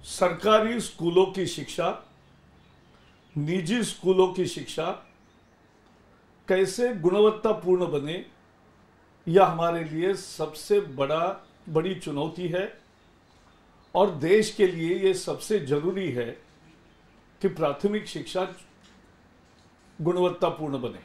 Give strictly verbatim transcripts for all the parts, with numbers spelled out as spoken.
सरकारी स्कूलों की शिक्षा, निजी स्कूलों की शिक्षा कैसे गुणवत्तापूर्ण बने, यह हमारे लिए सबसे बड़ा बड़ी चुनौती है और देश के लिए ये सबसे जरूरी है कि प्राथमिक शिक्षा गुणवत्तापूर्ण बने।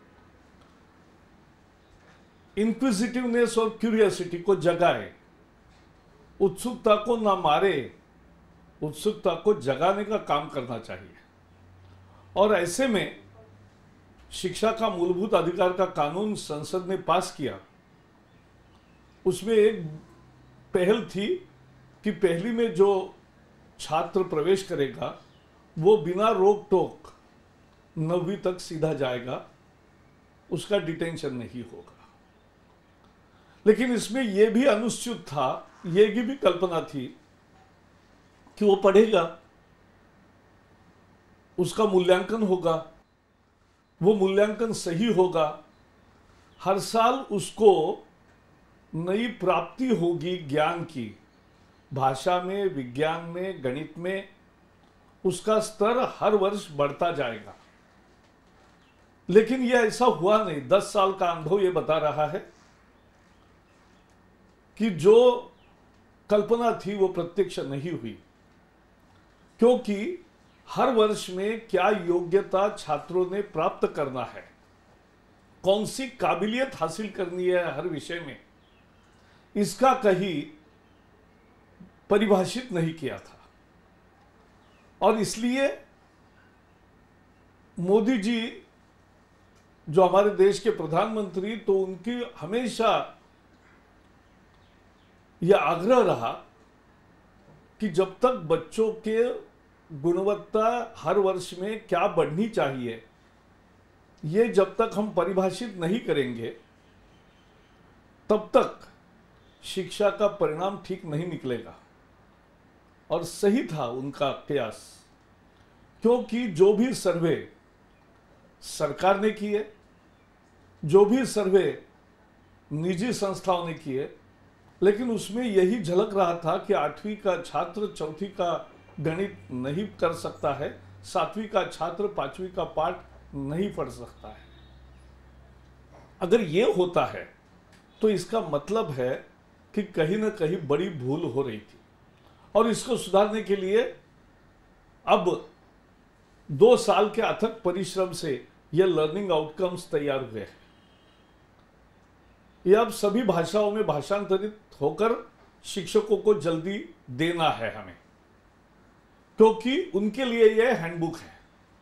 इंक्विजिटिवनेस और क्यूरियोसिटी को जगाए, उत्सुकता को ना मारे, उत्सुकता को जगाने का काम करना चाहिए। और ऐसे में शिक्षा का मूलभूत अधिकार का कानून संसद ने पास किया। उसमें एक पहल थी कि पहली में जो छात्र प्रवेश करेगा वो बिना रोक टोक नौवीं तक सीधा जाएगा, उसका डिटेंशन नहीं होगा। लेकिन इसमें यह भी अनुचित था, यह भी कल्पना थी कि वो पढ़ेगा, उसका मूल्यांकन होगा, वो मूल्यांकन सही होगा, हर साल उसको नई प्राप्ति होगी ज्ञान की, भाषा में, विज्ञान में, गणित में उसका स्तर हर वर्ष बढ़ता जाएगा। लेकिन यह ऐसा हुआ नहीं। दस साल का अनुभव यह बता रहा है कि जो कल्पना थी वो प्रत्यक्ष नहीं हुई, क्योंकि हर वर्ष में क्या योग्यता छात्रों ने प्राप्त करना है, कौन सी काबिलियत हासिल करनी है हर विषय में, इसका कहीं परिभाषित नहीं किया था। और इसलिए मोदी जी जो हमारे देश के प्रधानमंत्री, तो उनकी हमेशा यह आग्रह रहा कि जब तक बच्चों के गुणवत्ता हर वर्ष में क्या बढ़नी चाहिए, ये जब तक हम परिभाषित नहीं करेंगे तब तक शिक्षा का परिणाम ठीक नहीं निकलेगा। और सही था उनका प्रयास, क्योंकि जो भी सर्वे सरकार ने किए, जो भी सर्वे निजी संस्थाओं ने किए, लेकिन उसमें यही झलक रहा था कि आठवीं का छात्र चौथी का गणित नहीं कर सकता है, सातवीं का छात्र पांचवी का पाठ नहीं पढ़ सकता है। अगर ये होता है तो इसका मतलब है कि कहीं ना कहीं बड़ी भूल हो रही थी, और इसको सुधारने के लिए अब दो साल के अथक परिश्रम से यह लर्निंग आउटकम्स तैयार हुए हैं। यह अब सभी भाषाओं में भाषांतरित होकर शिक्षकों को जल्दी देना है हमें, क्योंकि उनके लिए यह हैंडबुक है।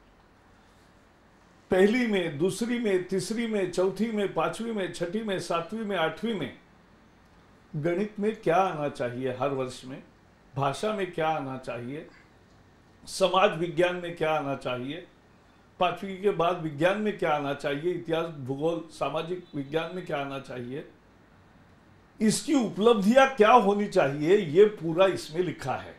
पहली में, दूसरी में, तीसरी में, चौथी में, पांचवी में, छठी में, सातवीं में, आठवीं में गणित में क्या आना चाहिए हर वर्ष में, भाषा में क्या आना चाहिए, समाज विज्ञान में क्या आना चाहिए, पांचवी के बाद विज्ञान में क्या आना चाहिए, इतिहास, भूगोल, सामाजिक विज्ञान में क्या आना चाहिए, इसकी उपलब्धियां क्या होनी चाहिए, ये पूरा इसमें लिखा है।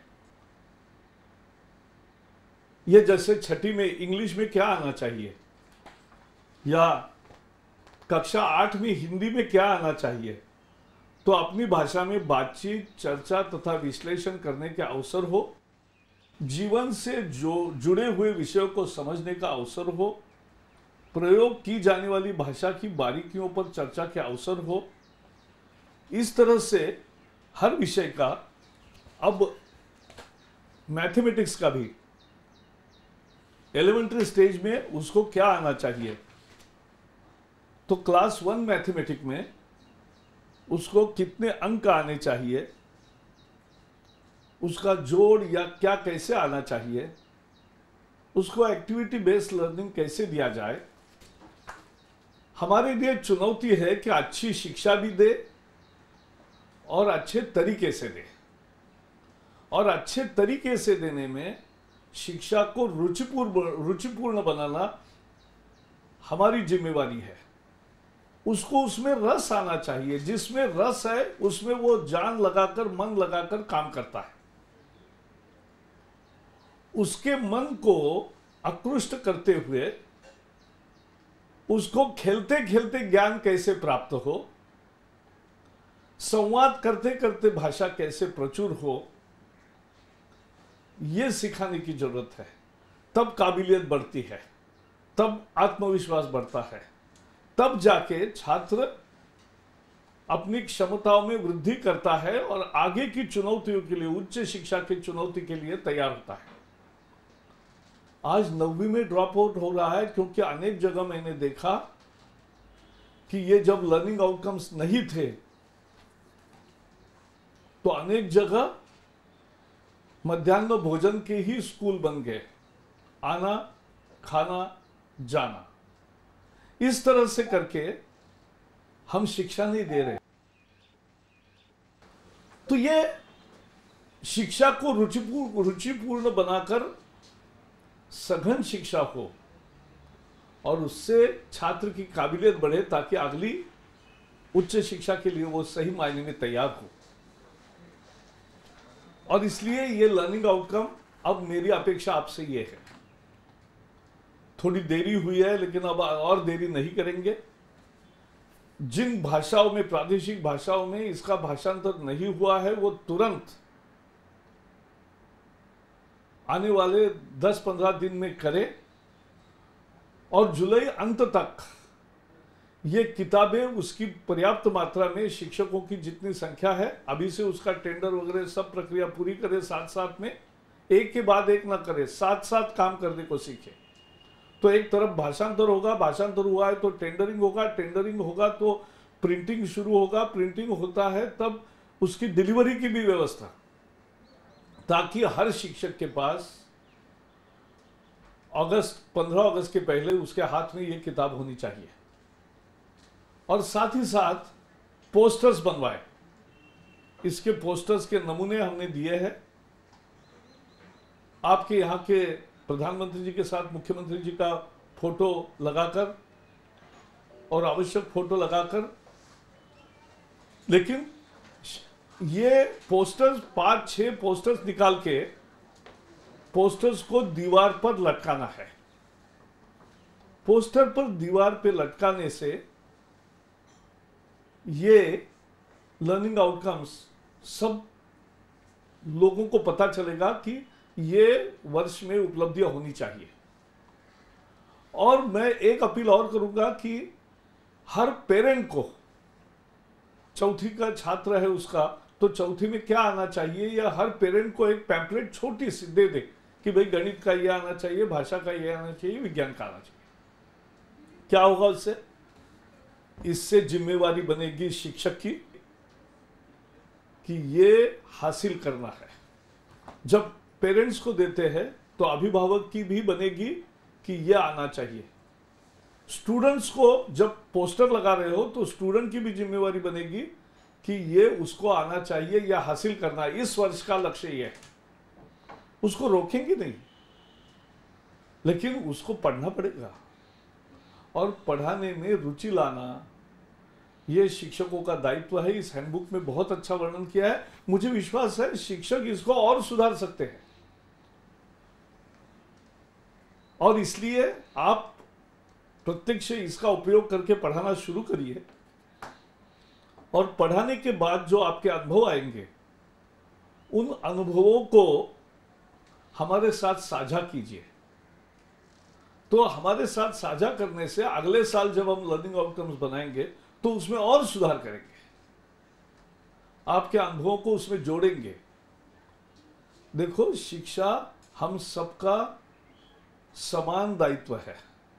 ये जैसे छठी में इंग्लिश में क्या आना चाहिए, या कक्षा आठ में हिंदी में क्या आना चाहिए, तो अपनी भाषा में बातचीत, चर्चा तथा विश्लेषण करने के अवसर हो, जीवन से जो जुड़े हुए विषयों को समझने का अवसर हो, प्रयोग की जाने वाली भाषा की बारीकियों पर चर्चा के अवसर हो। इस तरह से हर विषय का, अब मैथमेटिक्स का भी एलिमेंट्री स्टेज में उसको क्या आना चाहिए, तो क्लास वन मैथमेटिक्स में उसको कितने अंक आने चाहिए, उसका जोड़ या क्या कैसे आना चाहिए, उसको एक्टिविटी बेस्ड लर्निंग कैसे दिया जाए। हमारे लिए चुनौती है कि अच्छी शिक्षा भी दे और अच्छे तरीके से दे, और अच्छे तरीके से देने में शिक्षा को रुचिपूर्ण रुचिपूर्ण बनाना हमारी जिम्मेवारी है। उसको उसमें रस आना चाहिए, जिसमें रस है उसमें वो जान लगाकर, मन लगाकर काम करता है। उसके मन को आकृष्ट करते हुए उसको खेलते खेलते ज्ञान कैसे प्राप्त हो, संवाद करते करते भाषा कैसे प्रचुर हो, ये सिखाने की जरूरत है। तब काबिलियत बढ़ती है, तब आत्मविश्वास बढ़ता है, तब जाके छात्र अपनी क्षमताओं में वृद्धि करता है और आगे की चुनौतियों के लिए, उच्च शिक्षा की चुनौती के लिए तैयार होता है। आज नौवीं में ड्रॉप आउट हो रहा है क्योंकि अनेक जगह मैंने देखा कि ये जब लर्निंग आउटकम्स नहीं थे तो अनेक जगह मध्याह्न भोजन के ही स्कूल बन गए, आना खाना जाना। इस तरह से करके हम शिक्षा नहीं दे रहे। तो ये शिक्षा को रुचिपूर्ण रुचिपूर्ण बनाकर सघन शिक्षा हो और उससे छात्र की काबिलियत बढ़े ताकि अगली उच्च शिक्षा के लिए वो सही मायने में तैयार हो। और इसलिए ये लर्निंग आउटकम अब मेरी अपेक्षा आपसे ये है। थोड़ी देरी हुई है लेकिन अब और देरी नहीं करेंगे। जिन भाषाओं में, प्रादेशिक भाषाओं में इसका भाषांतर नहीं हुआ है वो तुरंत आने वाले दस पंद्रह दिन में करें और जुलाई अंत तक ये किताबें उसकी पर्याप्त मात्रा में, शिक्षकों की जितनी संख्या है अभी से उसका टेंडर वगैरह सब प्रक्रिया पूरी करें। साथ साथ में एक के बाद एक ना करें, साथ साथ काम करने को सीखें। तो एक तरफ भाषांतर होगा, भाषांतर हुआ है तो टेंडरिंग होगा, टेंडरिंग होगा तो प्रिंटिंग शुरू होगा, प्रिंटिंग होता है तब उसकी डिलीवरी की भी व्यवस्था, ताकि हर शिक्षक के पास अगस्त पंद्रह अगस्त के पहले उसके हाथ में ये किताब होनी चाहिए। और साथ ही साथ पोस्टर्स बनवाए। इसके पोस्टर्स के नमूने हमने दिए हैं। आपके यहाँ के प्रधानमंत्री जी के साथ मुख्यमंत्री जी का फोटो लगाकर और आवश्यक फोटो लगाकर, लेकिन ये पोस्टर्स पांच छह पोस्टर्स निकाल के पोस्टर्स को दीवार पर लटकाना है। पोस्टर पर दीवार पे लटकाने से ये लर्निंग आउटकम्स सब लोगों को पता चलेगा कि ये वर्ष में उपलब्धियां होनी चाहिए। और मैं एक अपील और करूंगा कि हर पेरेंट को, चौथी का छात्र है उसका तो चौथी में क्या आना चाहिए, या हर पेरेंट को एक पैम्पलेट छोटी सी दे दे कि भाई गणित का ये आना चाहिए, भाषा का ये आना चाहिए, विज्ञान का आना चाहिए। क्या होगा उससे? इससे जिम्मेवारी बनेगी शिक्षक की कि ये हासिल करना है। जब पेरेंट्स को देते हैं तो अभिभावक की भी बनेगी कि ये आना चाहिए। स्टूडेंट्स को जब पोस्टर लगा रहे हो तो स्टूडेंट की भी जिम्मेवारी बनेगी कि ये उसको आना चाहिए या हासिल करना, इस वर्ष का लक्ष्य ये है। उसको रोकेंगे नहीं, लेकिन उसको पढ़ना पड़ेगा और पढ़ाने में रुचि लाना ये शिक्षकों का दायित्व है। इस हैंडबुक में बहुत अच्छा वर्णन किया है। मुझे विश्वास है शिक्षक इसको और सुधार सकते हैं और इसलिए आप प्रत्यक्ष इसका उपयोग करके पढ़ाना शुरू करिए और पढ़ाने के बाद जो आपके अनुभव आएंगे उन अनुभवों को हमारे साथ साझा कीजिए। तो हमारे साथ साझा करने से अगले साल जब हम लर्निंग आउटकम्स बनाएंगे तो उसमें और सुधार करेंगे, आपके अनुभवों को उसमें जोड़ेंगे। देखो, शिक्षा हम सबका समान दायित्व है।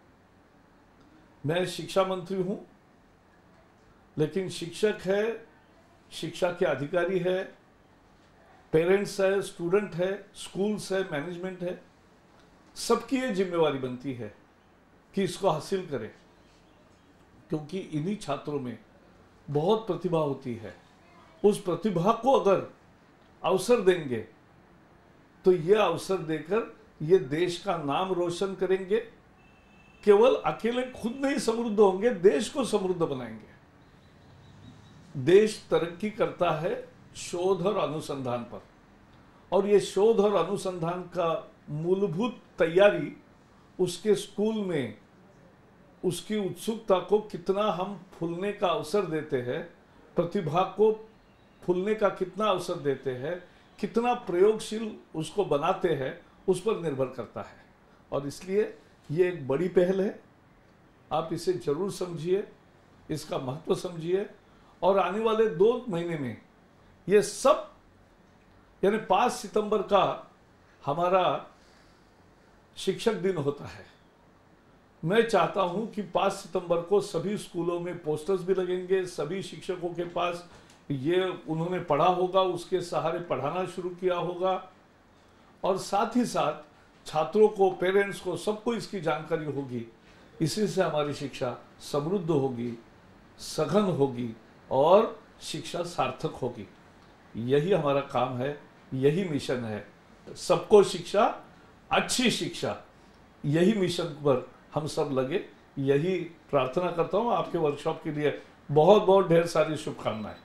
मैं शिक्षा मंत्री हूं, लेकिन शिक्षक है, शिक्षा के अधिकारी है, पेरेंट्स है, स्टूडेंट है, स्कूल्स है, मैनेजमेंट है, सबकी ये जिम्मेवारी बनती है कि इसको हासिल करें, क्योंकि इन्हीं छात्रों में बहुत प्रतिभा होती है। उस प्रतिभा को अगर अवसर देंगे तो ये अवसर देकर ये देश का नाम रोशन करेंगे। केवल अकेले खुद नहीं समृद्ध होंगे, देश को समृद्ध बनाएंगे। देश तरक्की करता है शोध और अनुसंधान पर, और ये शोध और अनुसंधान का मूलभूत तैयारी उसके स्कूल में उसकी उत्सुकता को कितना हम फूलने का अवसर देते हैं, प्रतिभा को फूलने का कितना अवसर देते हैं, कितना प्रयोगशील उसको बनाते हैं उस पर निर्भर करता है। और इसलिए ये एक बड़ी पहल है, आप इसे जरूर समझिए, इसका महत्व समझिए। और आने वाले दो महीने में ये सब, यानी पाँच सितंबर का हमारा शिक्षक दिन होता है। मैं चाहता हूं कि पाँच सितंबर को सभी स्कूलों में पोस्टर्स भी लगेंगे, सभी शिक्षकों के पास ये उन्होंने पढ़ा होगा, उसके सहारे पढ़ाना शुरू किया होगा, और साथ ही साथ छात्रों को, पेरेंट्स को, सबको इसकी जानकारी होगी। इसी से हमारी शिक्षा समृद्ध होगी, सघन होगी और शिक्षा सार्थक होगी। यही हमारा काम है, यही मिशन है, सबको शिक्षा, अच्छी शिक्षा, यही मिशन पर हम सब लगे। यही प्रार्थना करता हूँ। आपके वर्कशॉप के लिए बहुत बहुत ढेर सारी शुभकामनाएं।